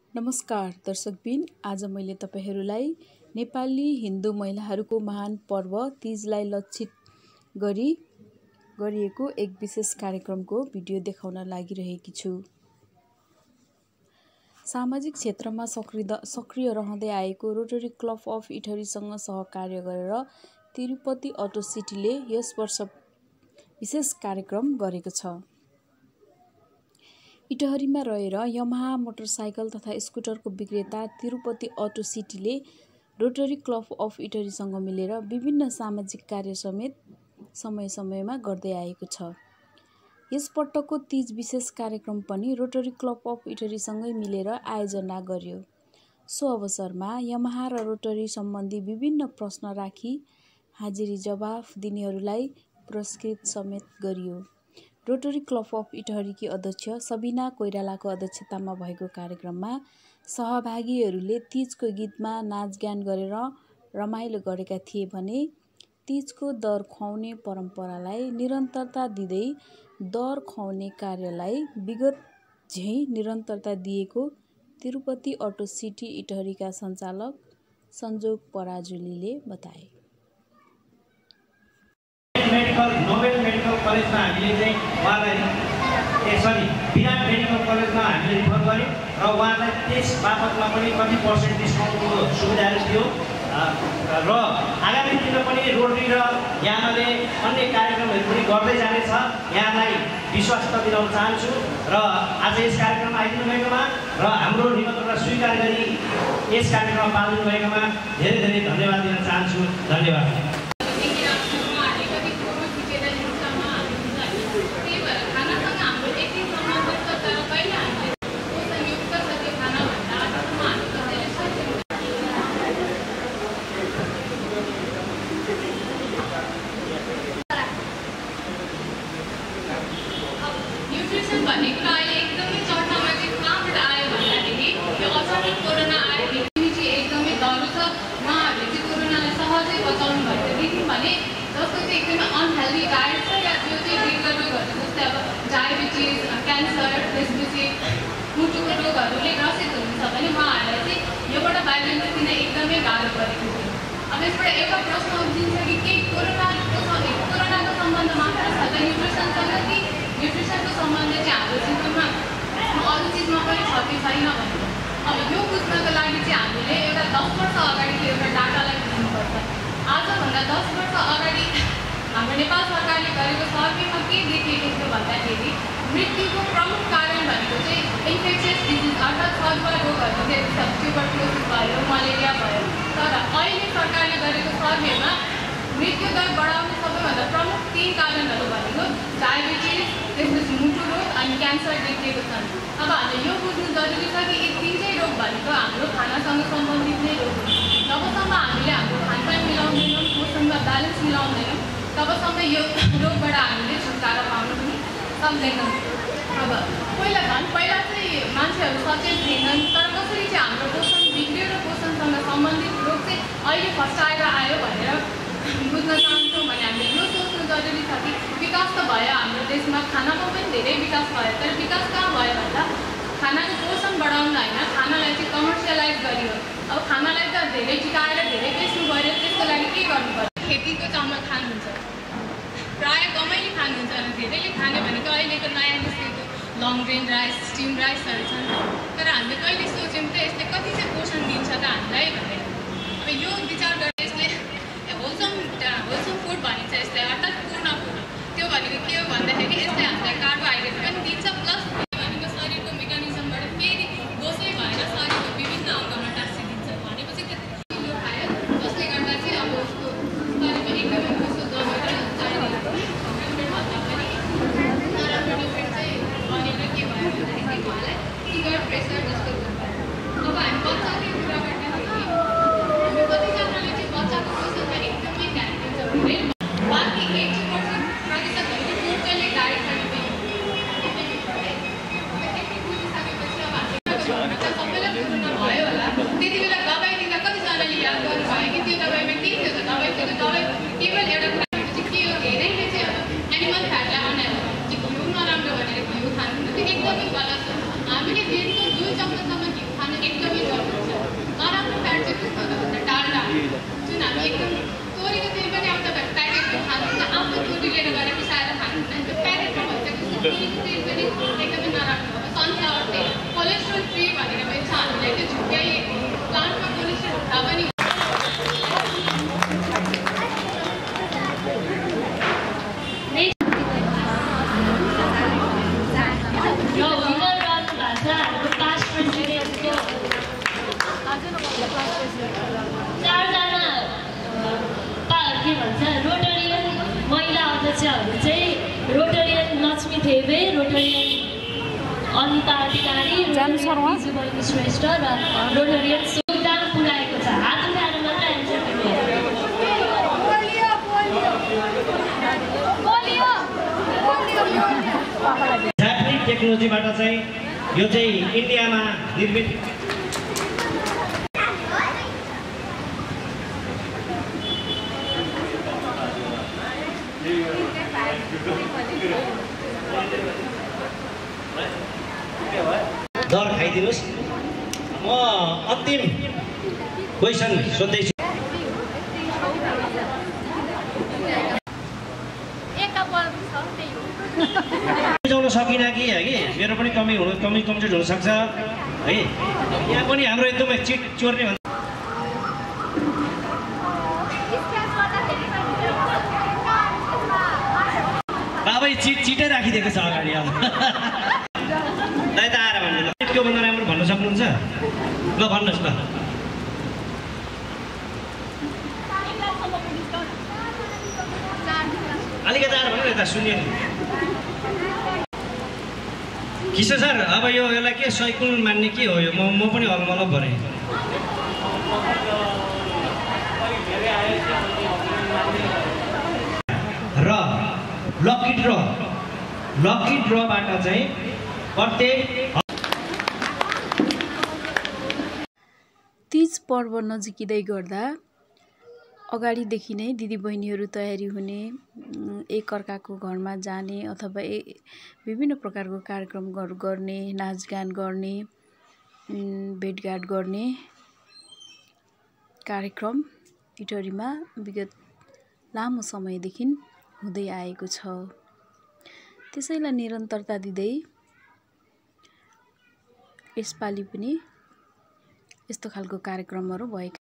नमस्कार दर्शकबिन, आज मैले तपाईहरुलाई नेपाली हिन्दू महिलाहरूको महान पर्व तीजलाई लक्षित गरिएको एक विशेष कार्यक्रमको भिडियो देखाउन लागिरहेकी छु। सामाजिक क्षेत्रमा सक्रिय रहँदै आएको रोटरी क्लब अफ इटहरीसँग सहकार्य गरेर तिरुपति अटो सिटीले यस वर्ष विशेष कार्यक्रम गरेको छ। इटहरीमा रहेर यमहा मोटरसाइकल तथा स्कुटरको विक्रेता तिरुपति अटो सिटीले रोटरी क्लब अफ इटहरीसँग मिलेर विभिन्न सामाजिक कार्य समेत समय-समयमा गर्दै आएको छ। यस पटकको तीज विशेष कार्यक्रम पनि रोटरी क्लब अफ इटहरीसँगै मिलेर आयोजना गर्यो। सो अवसरमा यमहा र रोटरी सम्बन्धी विभिन्न प्रश्न राखी हाजिरी जवाफ दिनेहरूलाई पुरस्कृत समेत गरियो। रोटरी क्लब अफ इटहरीकी अध्यक्ष सबिना कोइरालाको अध्यक्षतामा भएको कार्यक्रममा सहभागीहरूले तीजको गीतमा नाचगान गरेर रमाइलो गरेका थिए भने तीजको दर खुवाउने परम्परालाई निरन्तरता दिँदै दर खुवाउने कार्यलाई विगत झैँ निरन्तरता दिएको तिरुपति अटो सिटी इटहरीका सञ्चालक संजोग पराजुलीले बताए। नोबेल मेडिकल कलेजमा हामीले चाहिँ उहाँलाई विराट मेडिकल कलेजमा हामीले रिफर गऱ्यौँ र उहाँलाई त्यस बापतमा पनि कति पर्सेन्ट डिस्काउन्टको सुविधाहरू थियो र आगामी दिनमा पनि रोटरी र यहाँले अन्य कार्यक्रमहरू पनि गर्दै जानेछ। यहाँलाई विश्वास दिलाउन चाहन्छु र आज यस कार्यक्रममा आइदिनु भएकोमा र हाम्रो निमन्त्रणा स्वीकार गरी यस कार्यक्रममा पाल्नु भएकोमा धेरै धेरै धन्यवाद दिन चाहन्छु। धन्यवाद। भनेको अहिले एकदमै चर्चामा चाहिँ कहाँबाट आयो भन्दाखेरि यो अचानक कोरोना आयो चाहिँ एकदमै डर छ। उहाँहरूले चाहिँ कोरोनालाई सहजै बचाउनु भएको देख्यौँ भने जस्तो चाहिँ एकदमै अनहेल्दी डायट छ या जो चाहिँ रेगुलर रोगहरू जस्तै अब डायबिटिज, क्यान्सर, त्यसपछि मुटुको रोगहरूले ग्रसित हुनुहुन्छ भने उहाँहरूलाई चाहिँ योबाट बाहिर निस्किन एकदमै गाह्रो परेको थियो। अब यसबाट एउटा प्रश्न उठिन्छ कि के कोरोनाको सम्बन्ध मात्र छ त न्युट्रिसनसँग कि न्युट्रिसनको सम्बन्ध चाहिँ हाम्रो जीवनमा अरू चिजमा पनि छ कि छैन भनेर। अब यो बुझ्नको लागि चाहिँ हामीले एउटा 10 वर्ष अगाडिको एउटा डाटालाई बुझ्नुपर्छ। आजभन्दा 10 वर्ष अगाडि हाम्रो नेपाल सरकारले गरेको सर्वेमा के देखिएको थियो भन्दाखेरि मृत्युको प्रमुख कारण भनेको चाहिँ इन्फेक्सियस डिजिज अर्थात् सरुवा रोगहरू थियो। ट्युबरक्लोसिस भयो, मलेरिया भयो। तर अहिले सरकारले गरेको सर्वेमा मृत्यु दर बढाउने सबैभन्दा प्रमुख 3 कारणहरू भनेको डायबिटिज, त्यसपछि मुटु रोग अनि क्यान्सर देखिएको छन्। अब हामीले यो बुझ्नु जरुरी छ कि यी 3 रोग भनेको हाम्रो खानासँग सम्बन्धित नै रोग हो। जबसम्म हामीले हाम्रो खानपान मिलाउँदैनौँ, पोषणमा ब्यालेन्स मिलाउँदैनौँ, तबसम्म यो रोगबाट हामीले छुटकारा पाउन पनि सक्दैनौँ। अब पहिला चाहिँ मान्छेहरू सचेत थिएनन्, तर कसरी चाहिँ हाम्रो पोषण बिग्रियो र पोषणसँग सम्बन्धित रोग चाहिँ अहिले फस्टाएर आयो भनेर बुझ्न चाहन्छौँ भने हामीले यो सोच्नु जरुरी छ कि विकास त भयो हाम्रो देशमा, खानामा पनि धेरै विकास भयो। तर विकास कहाँ भयो भन्दा खानाको पोषण बढाउन होइन, खानालाई चाहिँ कमर्सियलाइज गरियो। अब खानालाई त धेरै टिकाएर धेरै बेच्नु पऱ्यो, त्यसको लागि के गर्नु पर्यो? खेतीको चामल खानुहुन्छ, प्रायः कमैले खानुहुन्छ र धेरैले खाने भनेको अहिलेको नयाँ निस्केको लङ ग्रेन राइस, स्टिम राइसहरू छन्। तर हामीले कहिले सोच्यौँ त यसले कति चाहिँ पोषण दिन्छ त हामीलाई भनेर। अब यो विचार गरेर यसले होलसम फुड भनिन्छ यसलाई, अर्थात् पूर्ण फुड। त्यो भनेको के हो भन्दाखेरि यसले हामीलाई कार्बोहाइड्रेट पनि दिन्छ, प्लस भनेको शरीरको मेकानिजमबाट फेरि दोषै भएर शरीरको विभिन्न अङ्गमा टाँसिदिन्छ। भनेपछि त्यो खायो जसले गर्दा चाहिँ अब उसको शरीरमा एकदमै पोषक जमेर चाहिने भन्दा पनि नराम्रो न्युट्रिएन्ट चाहिँ बनेर के भयो भन्दाखेरि उहाँलाई सुगर, प्रेसर जस्तो हुन्छ। अब हामी बच्चाकै कुरा गर्दाखेरि हामी कतिजनाले चाहिँ बच्चाको पोषणमा एकदमै ध्यान दिन्छ भने बाँकी 80% प्रतिशतहरू टोटल्ली डाइटमा डिपेन्ड है। बुझिसकेपछि अब हामी सबैलाई कोरोना भयो होला, त्यति बेला दबाई दिँदा कतिजनाले याद गर्नुभयो कि त्यो दबाईमा के थियो त? दबाई केवल एउटा कुरा चाहिँ के हो, धेरैले चाहिँ अब एनिमल फ्याटलाई अनहेल्दी घिउ नराम्रो भनेर घिउ खानु, त्यो एकदमै गलत हो। हामीले दिनको 2 चम्चासम्म घिउ खानु जानु सर्वा भिजुअल श्रेष्ठ र रोटरियन योगदान पुर्याएको छ। हात उठाएर मात्र एन्सर ज्यापनिज टेक्नोलोजीबाट चाहिँ यो चाहिँ इन्डियामा निर्मित दर खाइदिनुहोस्। म अन्तिम क्वेसन सोध्दैछु। बुझाउन सकिनँ कि मेरो पनि कमजोर हुनसक्छ है। यहाँ पनि हाम्रो एकदमै चिट चोर्ने भन्छ। बाबै चिटै राखिदिएको छ अगाडि। अब दाइ त आएर भन्नु चिटको भन्दा राम्रो भन्न सक्नुहुन्छ? ल भन्नुहोस् ल। अलिकति आएर भन्नु न, यता सुन्यो नि। किशोर सर, अब यसलाई के साइकल मान्ने के हो यो? म पनि अलमल भनेँ। र लकी ड्रबाट चाहिँ प्रत्येक तीज पर्व नजिकिँदै गर्दा अगाडिदेखि नै दिदीबहिनीहरू तयारी हुने, एकअर्काको घरमा जाने अथवा विभिन्न प्रकारको कार्यक्रमहरू गर्ने, नाचगान गर्ने, भेटघाट गर्ने कार्यक्रम इटहरीमा विगत लामो समयदेखि हुँदै आएको छ। त्यसैलाई निरन्तरता दिँदै यसपालि पनि यस्तो खालको कार्यक्रमहरू भएका